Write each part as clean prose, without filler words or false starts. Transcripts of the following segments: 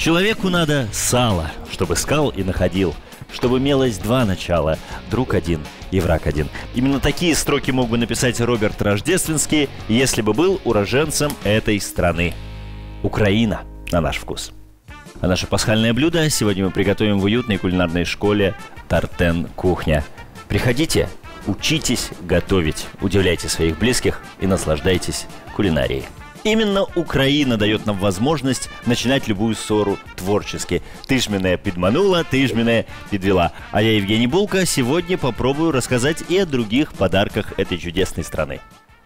Человеку надо сало, чтобы искал и находил, чтобы имелось два начала, друг один и враг один. Именно такие строки мог бы написать Роберт Рождественский, если бы был уроженцем этой страны. Украина на наш вкус. А наше пасхальное блюдо сегодня мы приготовим в уютной кулинарной школе «Тартен Кухня». Приходите, учитесь готовить, удивляйте своих близких и наслаждайтесь кулинарией. Именно Украина дает нам возможность начинать любую ссору творчески. Ты ж меня подманула, ты ж меня подвела. А я, Евгений Булка, сегодня попробую рассказать и о других подарках этой чудесной страны.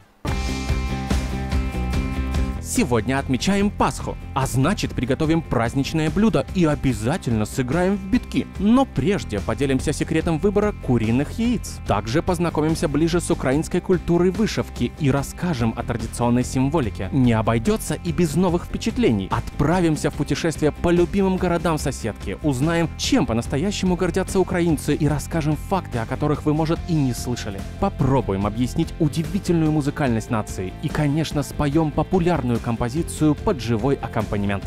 Сегодня отмечаем Пасху, а значит приготовим праздничное блюдо и обязательно сыграем в битки. Но прежде поделимся секретом выбора куриных яиц. Также познакомимся ближе с украинской культурой вышивки и расскажем о традиционной символике. Не обойдется и без новых впечатлений. Отправимся в путешествие по любимым городам соседки, узнаем, чем по-настоящему гордятся украинцы и расскажем факты, о которых вы, может, и не слышали. Попробуем объяснить удивительную музыкальность нации и, конечно, споем популярную композицию под живой аккомпанемент.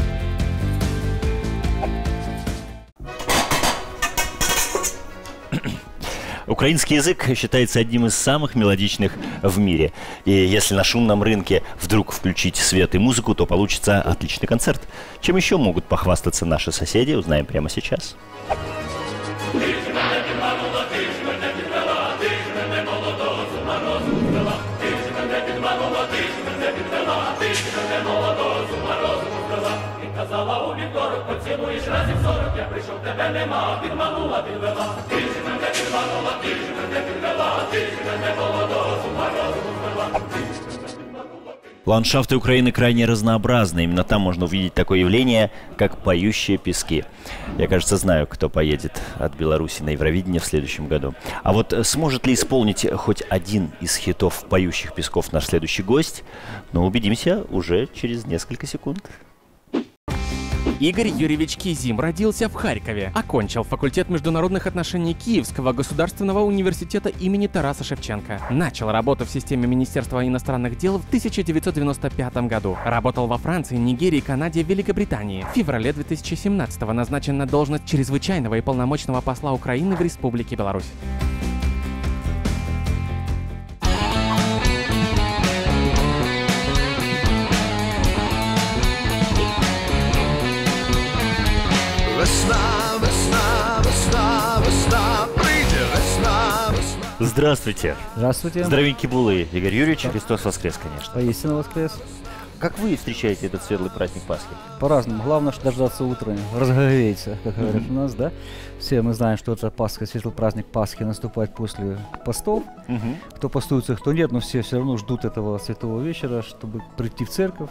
Украинский язык считается одним из самых мелодичных в мире. И если на шумном рынке вдруг включить свет и музыку, то получится отличный концерт. Чем еще могут похвастаться наши соседи, узнаем прямо сейчас. Ландшафты Украины крайне разнообразны. Именно там можно увидеть такое явление, как поющие пески. Я, кажется, знаю, кто поедет от Беларуси на Евровидение в следующем году. А вот сможет ли исполнить хоть один из хитов поющих песков наш следующий гость? Но убедимся уже через несколько секунд. Игорь Юрьевич Кизим родился в Харькове. Окончил факультет международных отношений Киевского государственного университета имени Тараса Шевченко. Начал работу в системе Министерства иностранных дел в 1995 году. Работал во Франции, Нигерии, Канаде, Великобритании. В феврале 2017 назначен на должность чрезвычайного и полномочного посла Украины в Республике Беларусь. Здравствуйте. Здравствуйте. Здоровенькие булы, Игорь Юрьевич. Христос воскрес, конечно. Поистину воскрес. Как вы встречаете этот светлый праздник Пасхи? По-разному. Главное, что дождаться утра, разговеется, как говорят у нас, да? Все мы знаем, что это Пасха, светлый праздник Пасхи наступает после постов. Кто постуется, кто нет, но все равно ждут этого святого вечера, чтобы прийти в церковь,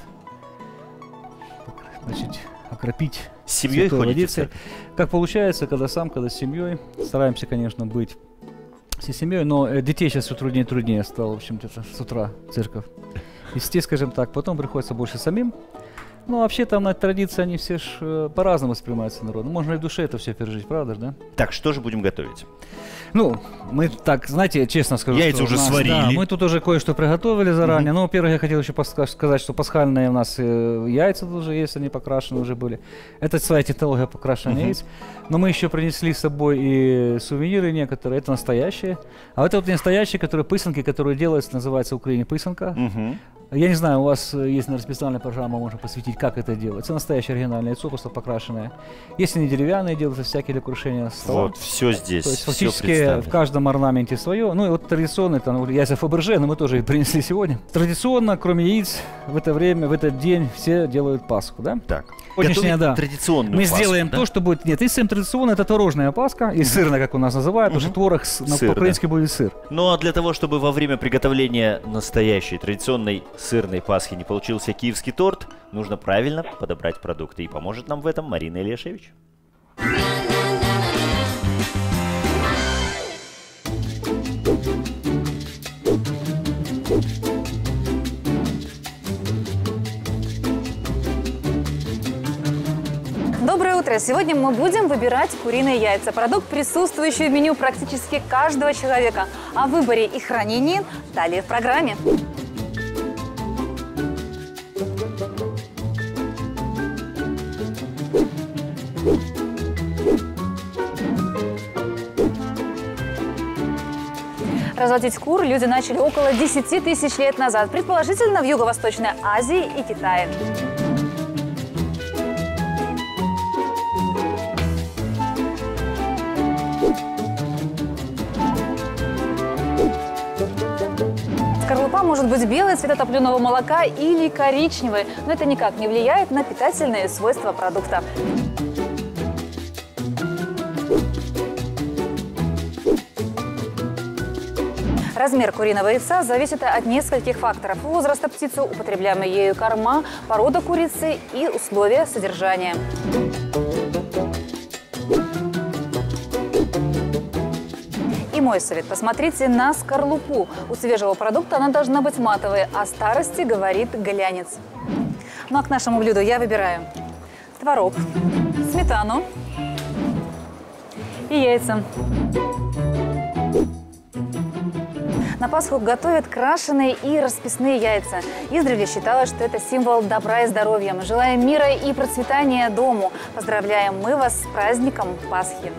значит, окропить с семьей ходите в церковь? Как получается, когда с семьей. Стараемся, конечно, быть всей семьей, но детей сейчас все труднее и труднее стало, в общем-то, с утра церковь вести, скажем так. Потом приходится больше самим. Ну, вообще там на традиции они все ж по-разному воспринимаются народом. Можно и в душе это все пережить, правда же, да? Так, что же будем готовить? Ну, мы так, знаете, честно скажу, яйца уже сварили. Да, мы тут уже кое-что приготовили заранее. Но, во-первых, я хотел еще сказать, что пасхальные у нас яйца тоже есть, они покрашены уже были. Это своя технология покрашивания яиц. Но мы еще принесли с собой и сувениры некоторые, это настоящие. А это вот настоящие, которые пысанки, которые делаются, называется в Украине пысанка. Я не знаю, у вас есть, наверное, специальная программа, можно посвятить, как это делать. Это настоящее оригинальное яйцо, просто покрашенное. Если не деревянные, делаются всякие для крушения стола. Вот, все здесь. То есть фактически в каждом орнаменте свое. Ну и вот традиционно, это яйца Фаберже, но мы тоже их принесли сегодня. Традиционно, кроме яиц, в это время, в этот день все делают Пасху, да? Так. Сегодняшняя, да. Традиционную мы Пасху, сделаем да? то, что будет... Нет, если традиционно, это творожная Пасха, и сырная, как у нас называют, потому что творог по-украински будет сыр. Ну а для того, чтобы во время приготовления настоящей традиционной сырной Пасхи не получился киевский торт, нужно правильно подобрать продукты. И поможет нам в этом Марина Ильяшевич. Доброе утро! Сегодня мы будем выбирать куриные яйца. Продукт, присутствующий в меню практически каждого человека. О выборе и хранении далее в программе. Разводить кур люди начали около 10 тысяч лет назад, предположительно в Юго-Восточной Азии и Китае. Скорлупа может быть белой, цвета топленого молока или коричневой, но это никак не влияет на питательные свойства продукта. Размер куриного яйца зависит от нескольких факторов: возраста птицы, употребляемой ею корма, порода курицы и условия содержания. И мой совет: посмотрите на скорлупу. У свежего продукта она должна быть матовой, о старости говорит глянец. Ну а к нашему блюду я выбираю творог, сметану и яйца. На Пасху готовят крашеные и расписные яйца. Издревле считалось, что это символ добра и здоровья. Мы желаем мира и процветания дому. Поздравляем мы вас с праздником Пасхи.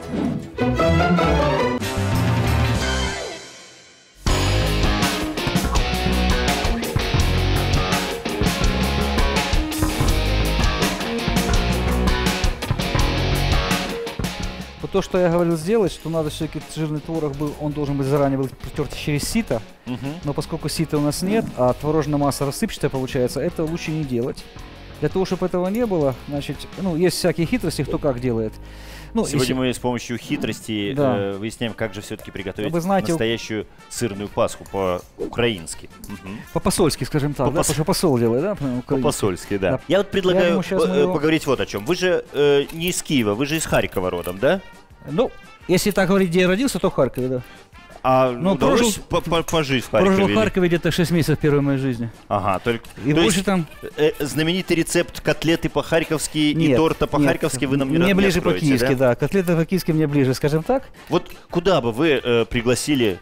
То, что я говорил сделать, что надо все-таки жирный творог был, он должен быть заранее был протерт через сито, но поскольку сита у нас нет, а творожная масса рассыпчатая получается, это лучше не делать. Для того, чтобы этого не было, значит, ну, есть всякие хитрости, кто как делает. Ну, сегодня мы с помощью хитрости выясняем, как же все-таки приготовить настоящую сырную Пасху по-украински. По-посольски, скажем так, потому что посол делает, да? По-посольски, да. Я вот предлагаю поговорить вот о чем. Вы же не из Киева, вы же из Харькова родом, да? Ну, если так говорить, где я родился, то в Харькове, да. А удалось пожить в Харькове? Прожил в Харькове где-то 6 месяцев первой моей жизни. Ага, только... И больше там... знаменитый рецепт котлеты по-харьковски и торта по-харьковски вы нам не мне ближе откроете, по-киевски, да? Котлеты по-киевски мне ближе, скажем так. Вот куда бы вы пригласили...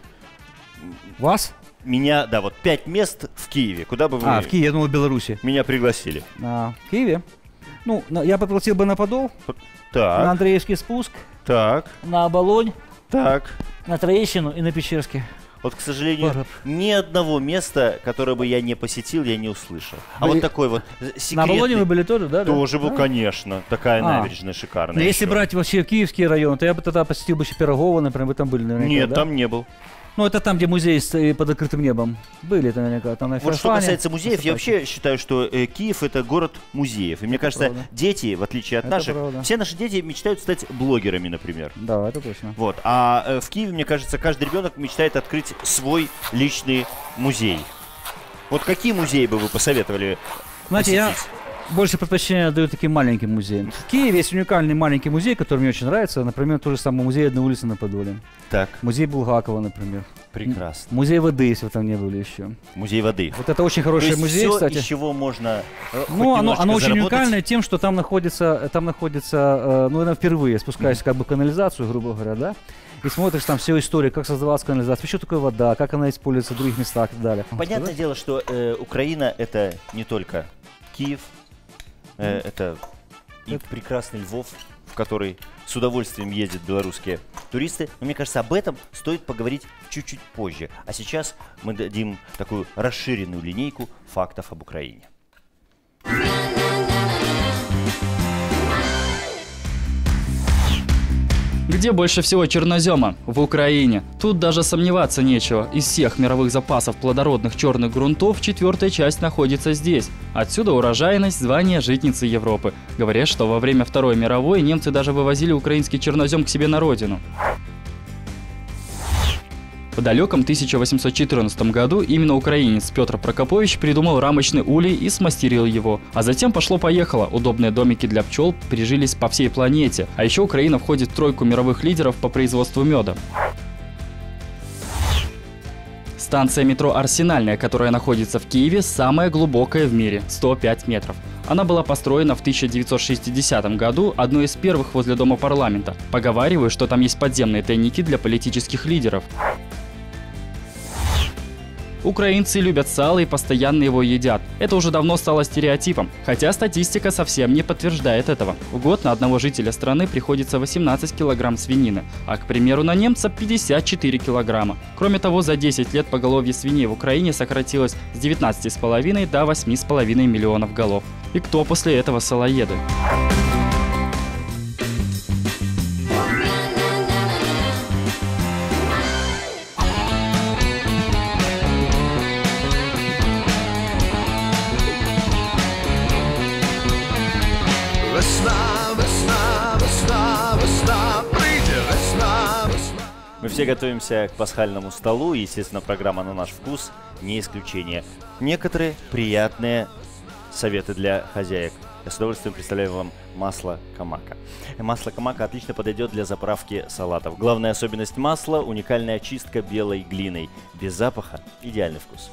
Вас? Меня, да, вот 5 мест в Киеве. Куда бы вы... в Киеве, я думал, в Беларуси. Меня пригласили. В Киеве? Ну, я пригласил бы на Подол, так. на Андреевский спуск, так. на Оболонь, так. на Троещину и на Печерске. Вот, к сожалению, ни одного места, которое бы я не посетил, я не услышал. А вот такой вот секретный... На Оболоне вы были тоже, да? Тоже был, конечно. Такая набережная шикарная. Но если брать вообще Киевский район, то я бы тогда посетил бы еще Пирогово, например, вы там были наверняка, нет, да? там не был. Ну, это там, где музей под открытым небом. Были наверняка. Там на вот что касается музеев, я вообще считаю, что Киев — это город музеев. И мне кажется, правда. Дети, в отличие от наших, все наши дети мечтают стать блогерами, например. Да, это точно. Вот. А в Киеве, мне кажется, каждый ребенок мечтает открыть свой личный музей. Вот какие музеи бы вы посоветовали посетить? Я больше предпочтение даю таким маленьким музеям. В Киеве есть уникальный маленький музей, который мне очень нравится. Например, тот же самый музей одной улицы на Подоле. Так. Музей Булгакова, например. Прекрасно. Музей воды, если вы там не были еще. Музей воды. Вот это очень хороший музей, все, кстати. Из чего можно оно очень уникальное тем, что там находится, наверное, впервые спускаешься как бы в канализацию, грубо говоря, да? И смотришь там всю историю, как создавалась канализация, что такое вода, как она используется в других местах и так далее. Понятное дело, что Украина — это не только Киев, это и прекрасный Львов, в который с удовольствием ездят белорусские туристы. Но мне кажется, об этом стоит поговорить чуть-чуть позже. А сейчас мы дадим такую расширенную линейку фактов об Украине. Где больше всего чернозема? В Украине. Тут даже сомневаться нечего. Из всех мировых запасов плодородных черных грунтов 4-я часть находится здесь. Отсюда урожайность, звание житницы Европы. Говорят, что во время Второй мировой немцы даже вывозили украинский чернозем к себе на родину. В далеком 1814 году именно украинец Петр Прокопович придумал рамочный улей и смастерил его. А затем пошло-поехало. Удобные домики для пчел прижились по всей планете. А еще Украина входит в тройку мировых лидеров по производству меда. Станция метро «Арсенальная», которая находится в Киеве, самая глубокая в мире – 105 метров. Она была построена в 1960 году, одной из первых возле Дома парламента. Поговаривают, что там есть подземные тайники для политических лидеров. Украинцы любят сало и постоянно его едят. Это уже давно стало стереотипом, хотя статистика совсем не подтверждает этого. В год на одного жителя страны приходится 18 килограмм свинины, а, к примеру, на немца 54 килограмма. Кроме того, за 10 лет поголовье свиней в Украине сократилось с 19,5 до 8,5 миллионов голов. И кто после этого салоеды? Мы все готовимся к пасхальному столу, и, естественно, программа «На наш вкус» не исключение. Некоторые приятные советы для хозяек. Я с удовольствием представляю вам масло камака. Масло камака отлично подойдет для заправки салатов. Главная особенность масла – уникальная очистка белой глиной. Без запаха – идеальный вкус.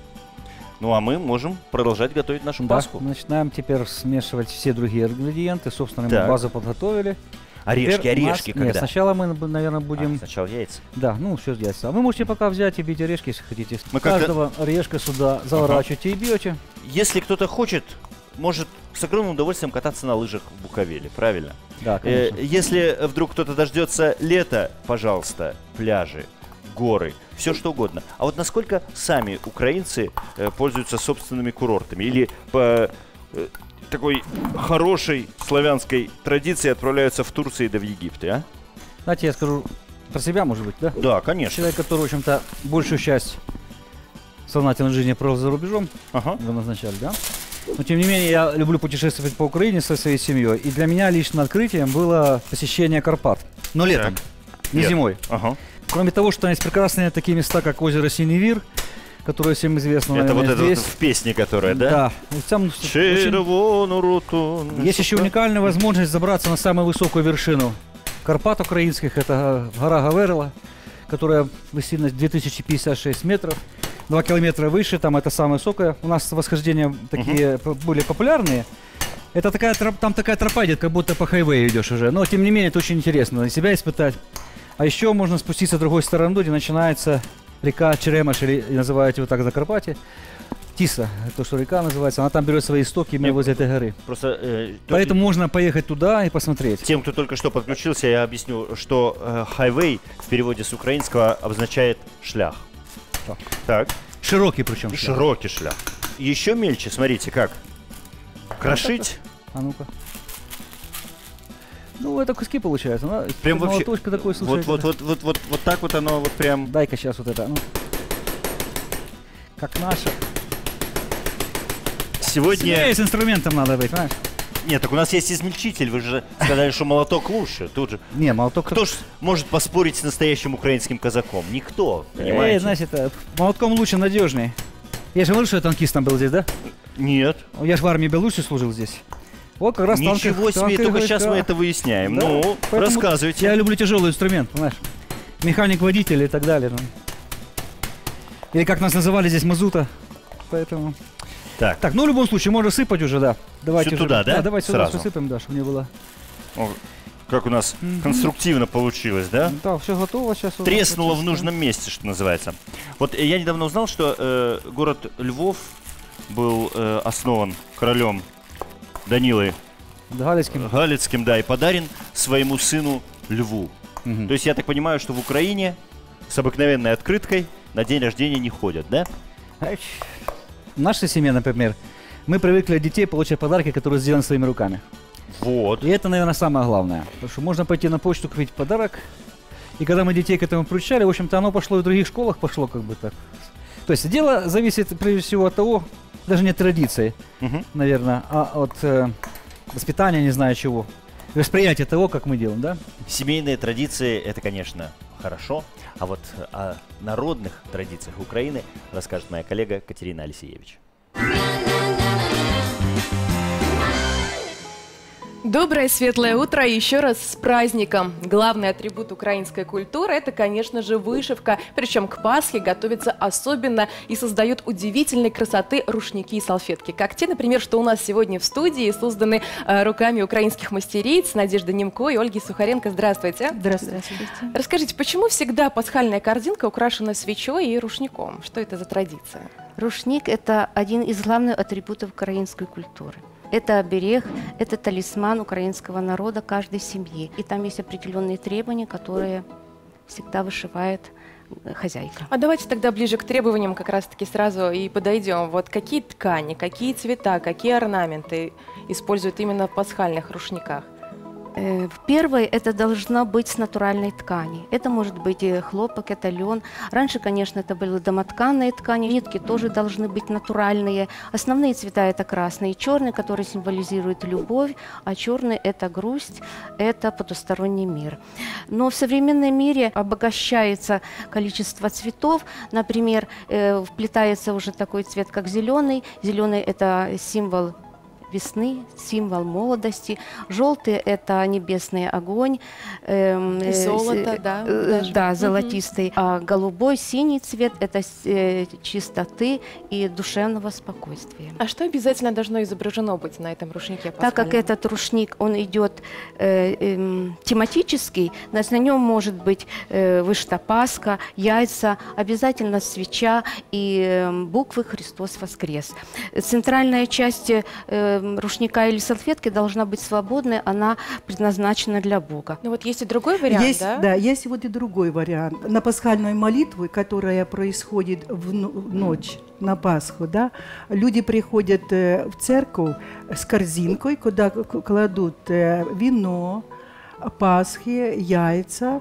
Ну а мы можем продолжать готовить нашу пасху. Начинаем теперь смешивать все другие ингредиенты. Собственно, Так. мы базу подготовили. Орешки когда? Нет, сначала мы, наверное, будем... Сначала яйца. Да, ну все яйца. А вы можете пока взять и бить орешки, если хотите. Мы как-то- Каждого орешка сюда заворачиваете и бьете. Если кто-то хочет, может с огромным удовольствием кататься на лыжах в Буковеле, правильно? Да, конечно. Если вдруг кто-то дождется лета, пожалуйста, пляжи, горы, все что угодно. А вот насколько сами украинцы пользуются собственными курортами? Или по такой хорошей славянской традиции отправляются в Турцию да в Египте, а? Знаете, я скажу про себя, может быть, да? Да, конечно. Человек, который, в общем-то, большую часть сознательной жизни провел за рубежом, Ага. вы назначали, да? Но, тем не менее, я люблю путешествовать по Украине со своей семьей. И для меня лично открытием было посещение Карпат. Но летом, Так. не Летом. зимой. Ага. Кроме того, что есть прекрасные такие места, как озеро Синевир, которое всем известно, Это вот наверное, это вот здесь. в песне, которая, да? Да. И там очень- Червону руту. Есть еще уникальная возможность забраться на самую высокую вершину Карпат украинских. Это гора Гаверла, которая высит на 2056 метров. 2 километра выше, там это самое высокое. У нас восхождения такие более популярные. Это такая, там такая тропа идет, как будто по хайвею идешь уже. Но, тем не менее, это очень интересно на себя испытать. А еще можно спуститься с другой стороны, где начинается река Черемаш, или называют его так Закарпатье. Тиса, то, что река называется, она там берет свои истоки именно возле этой горы. Просто Поэтому можно поехать туда и посмотреть. тем, кто только что подключился, я объясню, что хайвей в переводе с украинского обозначает шлях. Так. Так. Широкий причем. шлях. Широкий шлях. Еще мельче, смотрите, как. Крошить. А ну-ка. Ну, это куски получается. Ну, Прям вообще. молоточка такой, слушай. Вот так вот оно вот прям. Дай-ка сейчас вот это. Ну. Как наша. Сегодня. С инструментом надо быть, понимаешь? Нет, так у нас есть измельчитель. Вы же сказали, что молоток лучше. Тут же. Не, молоток... Кто ж может поспорить с настоящим украинским казаком? Никто, понимаете? значит, молотком лучше, надежнее. Я же говорил, что я танкистом был здесь, да? Нет. Я же в армии Беларуси служил здесь. Вот как раз Ничего себе, только сейчас мы это выясняем. Да, Ну, поэтому рассказывайте. Я люблю тяжелый инструмент, понимаешь? Механик-водитель и так далее. ну. Или как нас называли здесь, мазута. Поэтому... Так, Так, ну в любом случае, можно сыпать уже, да. Давайте Всё уже- туда, да? давайте сюда Сразу? всё сыпем, да, чтобы не было. о, как у нас конструктивно получилось, да? Да, все готово сейчас. Треснуло в нужном месте, что называется. Вот я недавно узнал, что город Львов был основан королем Данилой Галицким. Галицким, да, и подарен своему сыну Льву. Мгм. То есть я так понимаю, что в Украине с обыкновенной открыткой на день рождения не ходят, да? Ай, В нашей семье, например, мы привыкли от детей получать подарки, которые сделаны своими руками. Вот. И это, наверное, самое главное. Потому что можно пойти на почту купить подарок. И когда мы детей к этому приучали, в общем-то, оно пошло и в других школах, пошло как бы так. То есть дело зависит прежде всего от того, даже не от традиции, Мгм. наверное, а от воспитания, не знаю чего. Восприятие того, как мы делаем, да? Семейные традиции – это, конечно, хорошо. А вот о народных традициях Украины расскажет моя коллега Катерина Алексеевич. Доброе светлое утро и еще раз с праздником. Главный атрибут украинской культуры – это, конечно же, вышивка. Причем к Пасхе готовятся особенно и создают удивительной красоты рушники и салфетки. Как те, например, что у нас сегодня в студии, созданы руками украинских мастериц Надежды Немко и Ольги Сухаренко. Здравствуйте. Здравствуйте. Расскажите, почему всегда пасхальная корзинка украшена свечой и рушником? Что это за традиция? Рушник – это один из главных атрибутов украинской культуры. Это оберег, это талисман украинского народа каждой семьи. И там есть определенные требования, которые всегда вышивает хозяйка. А давайте тогда ближе к требованиям как раз-таки сразу и подойдем. Вот какие ткани, какие цвета, какие орнаменты используют именно в пасхальных рушниках? Первое, это должно быть с натуральной ткани. Это может быть хлопок, это лен. Раньше, конечно, это были домотканные ткани. Нитки тоже должны быть натуральные. Основные цвета это красный и черный, которые символизируют любовь, а черный это грусть, это потусторонний мир. Но в современном мире обогащается количество цветов. Например, вплетается уже такой цвет, как зеленый. Зеленый это символ весны, символ молодости. Желтый – это небесный огонь. Золото, да? Да, золотистый. А голубой, синий цвет – это чистоты и душевного спокойствия. А что обязательно должно изображено быть на этом рушнике пасхальном? Так как этот рушник, он идет тематический, на нем может быть вышита Пасха, яйца, обязательно свеча и буквы «Христос воскрес». Центральная часть рушника или салфетки должна быть свободной, она предназначена для Бога. Ну вот есть и другой вариант, есть, да? Да, есть вот и другой вариант. На пасхальную молитву, которая происходит в ночь на Пасху, да, люди приходят в церковь с корзинкой, куда кладут вино, Пасхи, яйца,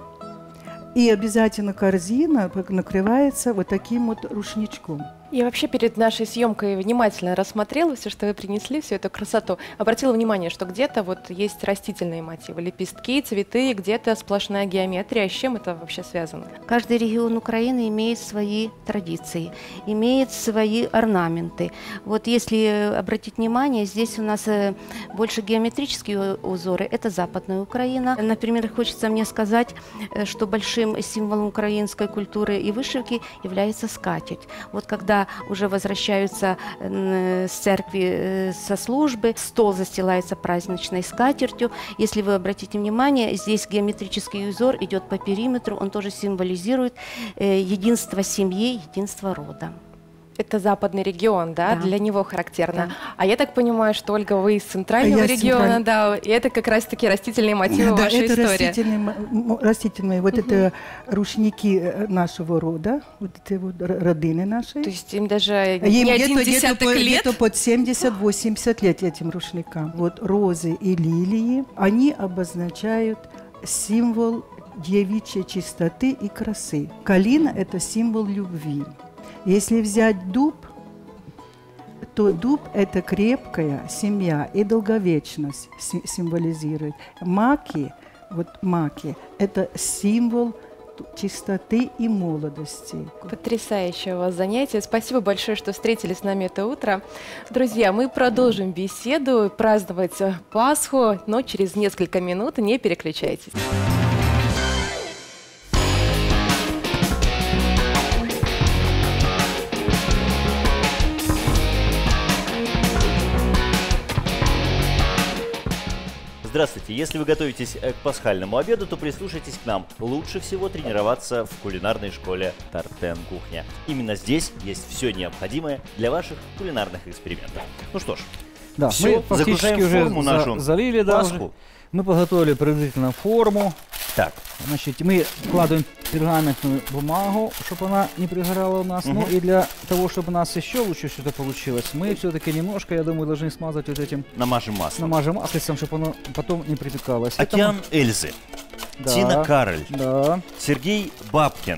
и обязательно корзина накрывается вот таким вот рушничком. Я вообще перед нашей съемкой внимательно рассмотрела все, что вы принесли, всю эту красоту. Обратила внимание, что где-то вот есть растительные мотивы, лепестки, цветы, где-то сплошная геометрия. С чем это вообще связано? Каждый регион Украины имеет свои традиции, имеет свои орнаменты. Вот если обратить внимание, здесь у нас больше геометрические узоры, это Западная Украина. Например, хочется мне сказать, что большим символом украинской культуры и вышивки является скатерть. Вот когда уже возвращаются с церкви, со службы, стол застилается праздничной скатертью. Если вы обратите внимание, здесь геометрический узор идет по периметру, он тоже символизирует единство семьи, единство рода. Это западный регион, да? Да. Для него характерно. Да. А я так понимаю, что, Ольга, вы из центрального региона, да, и это как раз-таки растительные мотивы вашей это истории. растительные, вот это рушники нашего рода, вот эти вот родины нашей. То есть им даже не один десяток лет? Где-то под 70-80 лет этим рушникам. Вот розы и лилии, они обозначают символ девичьей чистоты и красы. Калина – это символ любви. Если взять дуб, то дуб – это крепкая семья и долговечность символизирует. Маки, вот маки – это символ чистоты и молодости. Потрясающее у вас занятие. Спасибо большое, что встретили с нами это утро. Друзья, мы продолжим беседу, праздновать Пасху, но через несколько минут. Не переключайтесь. Здравствуйте. Если вы готовитесь к пасхальному обеду, то прислушайтесь к нам. Лучше всего тренироваться в кулинарной школе Тартен Кухня. Именно здесь есть все необходимое для ваших кулинарных экспериментов. Ну что ж, Да, все, мы фактически загружаем уже форму нашу залили, да, Пасху. уже. Мы подготовили предварительно форму. Так, Значит, мы вкладываем пергаментную бумагу, чтобы она не пригорала у нас. Ну и для того, чтобы у нас еще лучше все это получилось, мы все-таки немножко, я думаю, должны смазать вот этим, намажем маслом. намажем маслицем, чтобы оно потом не припекалось. Океан Эльзы, Да, Тина Кароль, Да. Сергей Бабкин,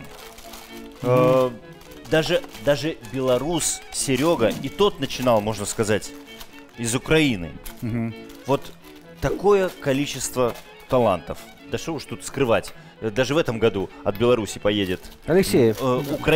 даже белорус Серега, и тот начинал, можно сказать, из Украины. Мгм. Вот такое количество талантов. Да что уж тут скрывать. Даже в этом году от Беларуси поедет Алексеев.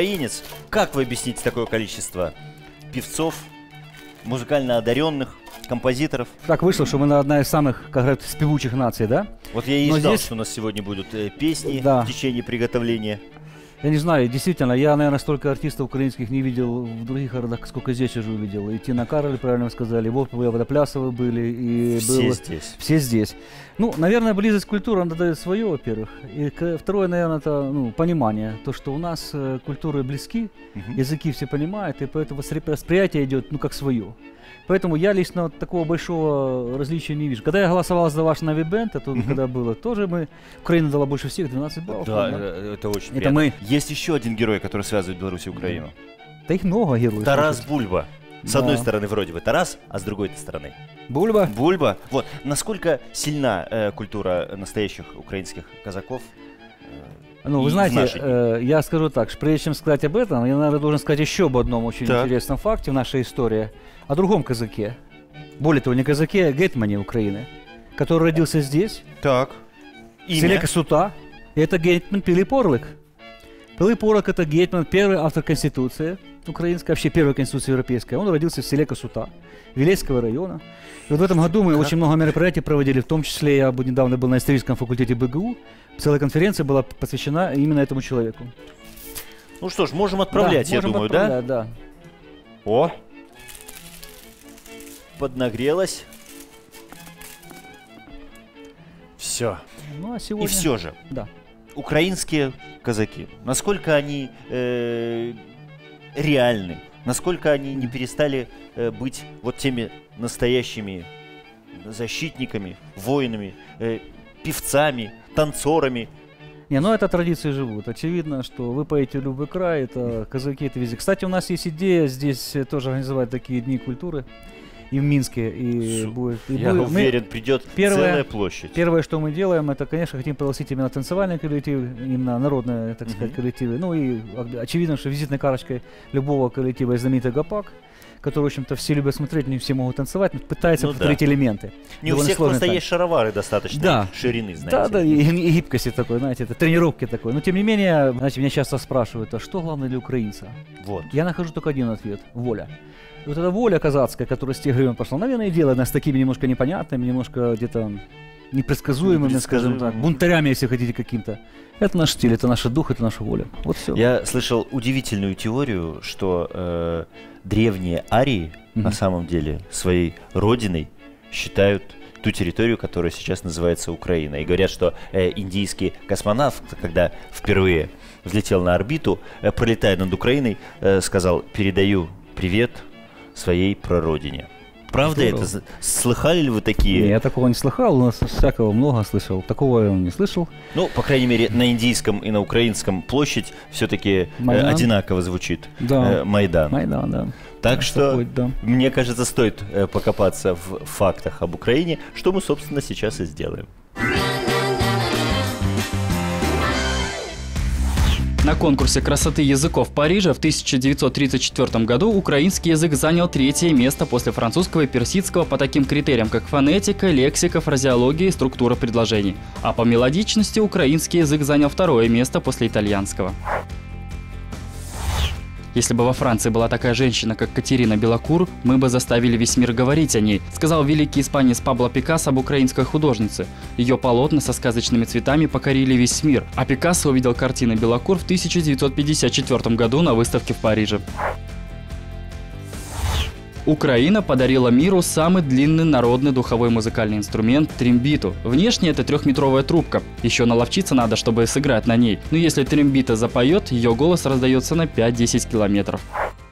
украинец. Как вы объясните такое количество певцов, музыкально одаренных, композиторов. Так вышло, что мы одна из самых, как говорят, спевучих наций, да? Вот я и Но ждал, здесь- что у нас сегодня будут песни Да. в течение приготовления. Я не знаю, действительно, я, наверное, столько артистов украинских не видел в других городах, сколько здесь уже увидел. И Тина Кароль, правильно вы сказали, и Вовка Водоплясовы были, и Все был- здесь. Все здесь. Ну, наверное, близость к культуре, она дает свое, во-первых. И второе, наверное, это понимание. То, что у нас культуры близки, языки все понимают, и поэтому восприятие идет, как свое. Поэтому я лично такого большого различия не вижу. Когда я голосовал за ваш Навибенд, это когда было, тоже Украина дала больше всех, 12 баллов. Да, по-моему. это очень Это приятно. мы. Есть еще один герой, который связывает Беларусь и Украину. Да их много героев. Тарас слушайте. Бульба. С Да. одной стороны вроде бы Тарас, а с другой стороны Бульба. Бульба. Вот. Насколько сильна культура настоящих украинских казаков? Ну, И вы в знаете, наши дни. я скажу так, что прежде чем сказать об этом, я, наверное, должен сказать еще об одном очень Так. интересном факте в нашей истории, о другом казаке. Более того, не казаке, а гетмане Украины, который родился здесь, Так. в селе Косута. И это гетман Пилип Орлик. Пилип Орлик – это гетман, первый автор Конституции украинской, вообще первой Конституции европейской. Он родился в селе Косута, Вилейского района. И вот в этом году мы очень много мероприятий проводили, в том числе я недавно был на историческом факультете БГУ. Целая конференция была посвящена именно этому человеку. Ну что ж, можем отправлять, Да, я можем думаю, отправлять, да? О! Поднагрелась. Все. Ну, а сегодня... И все же, Да. украинские казаки, насколько они реальны, насколько они не перестали быть вот теми настоящими защитниками, воинами, певцами, танцорами. Не, ну это традиции живут. Очевидно, что вы поете в любой край, это казаки, это везде. Кстати, у нас есть идея здесь тоже организовать такие дни культуры и в Минске. И будет, и Я будет- мы- уверен, придет целая площадь. Первое, что мы делаем, это, конечно, хотим пригласить именно танцевальный коллектив, именно народные, так сказать, коллективы. Ну и очевидно, что визитной карточкой любого коллектива есть знаменитый ГАПАК, который, в общем-то, все любят смотреть, не все могут танцевать, но пытается Ну да. повторить элементы. Не у Довольно всех сложный просто танец. есть шаровары достаточной Да. ширины, знаете. Да, да, и гибкости такой, знаете, это тренировки такой. Но тем не менее, знаете, меня часто спрашивают, а что главное для украинца? Вот. Я нахожу только один ответ – воля. И вот эта воля казацкая, которая с тех времен пошла, наверное, и делает нас такими немножко непонятными, немножко где-то непредсказуемыми, скажем так, бунтарями, если хотите, каким-то. Это наш стиль, это наш дух, это наша воля. Вот все. Я слышал удивительную теорию, что древние арии на самом деле своей родиной считают ту территорию, которая сейчас называется Украина. И говорят, что индийский космонавт, когда впервые взлетел на орбиту, пролетая над Украиной, сказал: «Передаю привет своей прародине». Правда Здорово. это? Слыхали ли вы такие? Не, я такого не слыхал, у нас всякого много слышал. Такого я не слышал. Ну, по крайней мере, на индийском и на украинском площадь все-таки Майдан. одинаково звучит. Да. Майдан. Майдан, да. Так что, такой, да. мне кажется, стоит покопаться в фактах об Украине, что мы, собственно, сейчас и сделаем. На конкурсе красоты языков Парижа в 1934 году украинский язык занял 3-е место после французского и персидского по таким критериям, как фонетика, лексика, фразеология и структура предложений. А по мелодичности украинский язык занял 2-е место после итальянского. Если бы во Франции была такая женщина, как Катерина Белокур, мы бы заставили весь мир говорить о ней, сказал великий испанец Пабло Пикассо об украинской художнице. Ее полотна со сказочными цветами покорили весь мир, а Пикассо увидел картины Белокур в 1954 году на выставке в Париже. Украина подарила миру самый длинный народный духовой музыкальный инструмент – трембиту. Внешне это 3-метровая трубка. Еще наловчиться надо, чтобы сыграть на ней. Но если трембита запоет, ее голос раздается на 5-10 километров.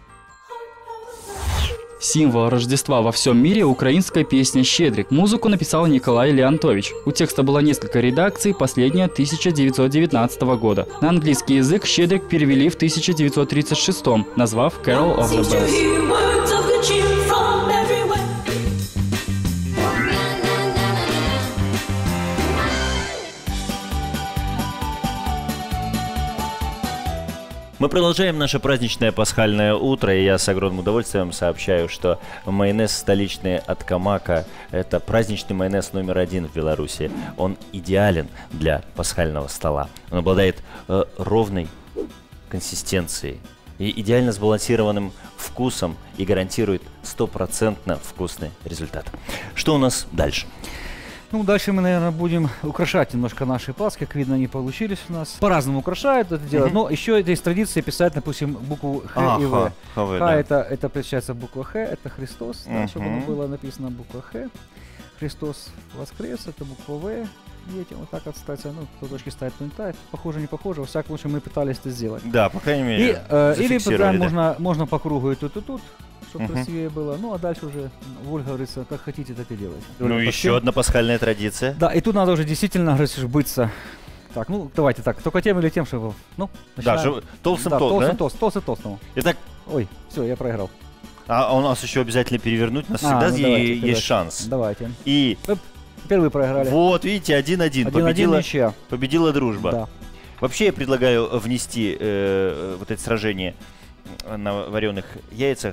Символ Рождества во всем мире – украинская песня «Щедрик». Музыку написал Николай Леонтович. У текста было несколько редакций, последняя 1919 года. На английский язык «Щедрик» перевели в 1936, назвав «Carol of the Bells». Мы продолжаем наше праздничное пасхальное утро, и я с огромным удовольствием сообщаю, что майонез столичный от Камака – это праздничный майонез номер 1 в Беларуси. Он идеален для пасхального стола. Он обладает ровной консистенцией, и идеально сбалансированным вкусом и гарантирует стопроцентно вкусный результат. Что у нас дальше? Ну, дальше мы, наверное, будем украшать немножко наши пасхи. Как видно, они получились у нас. По-разному украшают это дело. Но еще есть традиция писать, допустим, букву Х и В. Х это получается буква Х, это Христос. Да, чтобы было написано буква Х. Христос воскрес, это буква В. Видите, вот так вот ставится, ну, кто точки ставит, кто не ставит. Похоже, не похоже, во всяком случае мы пытались это сделать. Да, по крайней мере, или да? можно по кругу и тут, чтобы красивее было. Ну, а дальше уже, Воль говорится, как хотите, так и делайте. Ну, еще одна пасхальная традиция. Да, и тут надо уже действительно, говорится, быться. Так, ну, давайте так, только тем или тем, чтобы, ну, начинаем. Да, толстым. Итак. Ой, все, я проиграл. А у нас еще обязательно перевернуть, у нас всегда есть шанс. Давайте. И... Теперь вы проиграли. Вот, видите, 1-1. Победила дружба. Да. Вообще я предлагаю внести вот эти сражения на вареных яйцах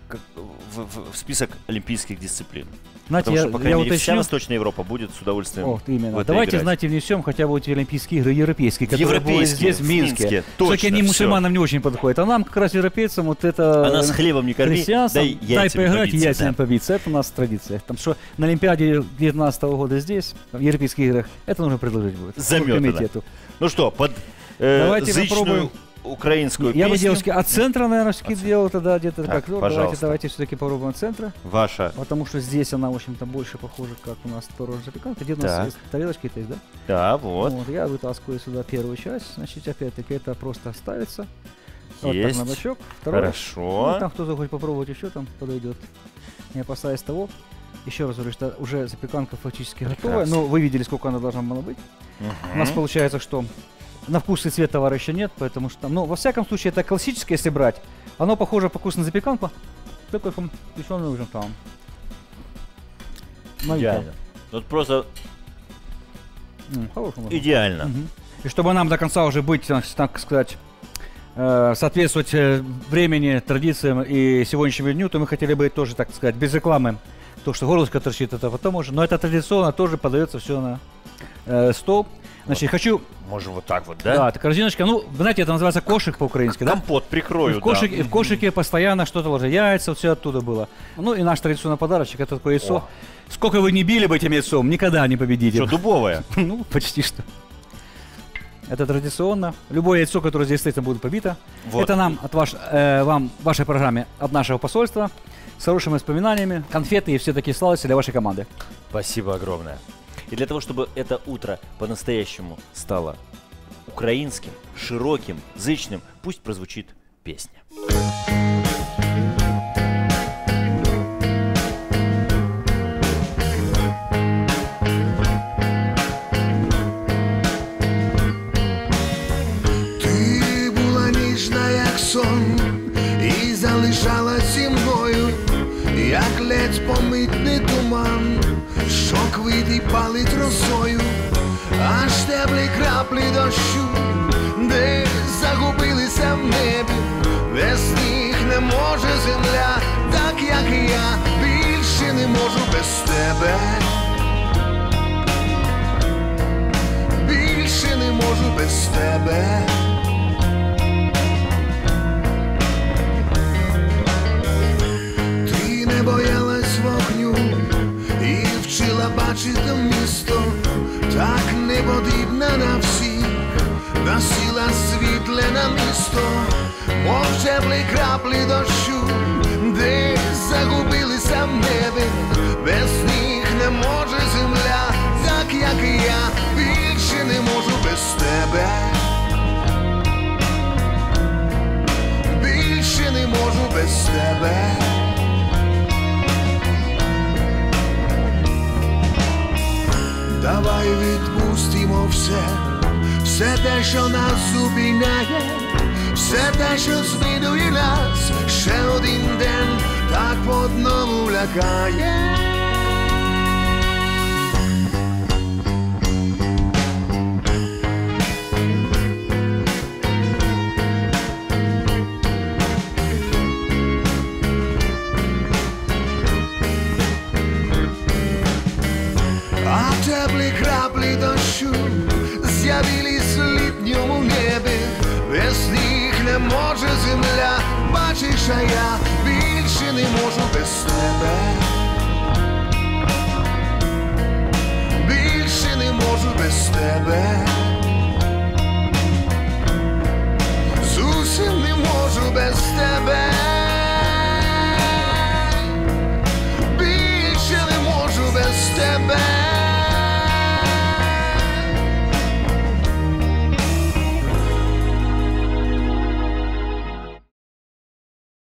в список олимпийских дисциплин. Знаете, потому что, по крайней мере, уточню... вся Восточная Европа будет с удовольствием Давайте, играть. знаете, внесем хотя бы эти Олимпийские игры европейские, которые будут здесь, в Минске. Точно, они мусульманам не очень подходят, а нам, как раз европейцам, вот это... А нас хлебом не корми, дай поиграть, яйцами побиться. Это у нас традиция. Там что, на Олимпиаде 2019 года здесь, в европейских играх, это нужно предложить будет. Заметано. Ну что, под зычную украинскую я песню. бы девушки от центра, наверное, все-таки делал тогда где-то так, как. Давайте все-таки попробуем от центра. Ваша. Потому что здесь она, в общем-то, больше похожа, как у нас творожная запеканка. Где у нас есть тарелочки-то есть, да? Да, вот. Я вытаскиваю сюда первую часть. Значит, опять-таки, это просто ставится. Есть. Вот так на бочок. Второй. Хорошо. Ну, там кто захочет попробовать еще, там подойдет. Не опасаясь того. Еще раз говорю, что уже запеканка фактически готовая. Но вы видели, сколько она должна была быть. У нас получается, что на вкус и цвет товара еще нет, потому что там, ну, во всяком случае, это классическое, если брать. Оно похоже по вкусу на запеканку, только печеный уже там. Идеально. Вот просто идеально. И чтобы нам до конца уже быть, так сказать, соответствовать времени, традициям и сегодняшнему дню, то мы хотели бы тоже, так сказать, без рекламы. То, что горлышко торчит, это потом уже. Но это традиционно тоже подается все на стол. Значит, хочу... Можем вот так вот, да? Да, это корзиночка. Ну, вы знаете, это называется кошик по-украински, да? Компот прикрою, и в кошике постоянно что-то ложат. Яйца, вот все оттуда было. Ну, и наш традиционный подарочек, это такое яйцо. О. Сколько вы не били бы этим яйцом, никогда не победите. Что, дубовое? Ну, почти что. Это традиционно. Любое яйцо, которое здесь стоит, будет побито. Вот. Это нам, вам, вашей программе, от нашего посольства. С хорошими воспоминаниями, конфеты и все такие сладости для вашей команды. Спасибо огромное. И для того, чтобы это утро по-настоящему стало украинским, широким, зычным, пусть прозвучит песня. Ти була ніжна, як сон, і залишалась зі мною, як ледь помітний туман, що квіти палить росою, аж теплі краплі дощу, де загубилися в небі, без них не може земля, так як і я, більше не можу без тебе, більше не можу без тебе. Ти не боялась вогню і вчила бачити місто, так не подібна на всіх, носила світле на місто, мов теплі краплі дощу, де загубилися в небі, без них не може земля, так як і я, більше не можу без тебе, більше не можу без тебе. Давай відпустимо все те, що нас зупиняє, все те, що змінює нас, ще один день так по-одному лякає. А теплі краплі дощу з'явились в літньому небі, без них не не може земля. Бачиш, а я більше не можу без тебе. Більше не можу без тебе. Зовсім не можу без тебе. Більше не можу без тебе.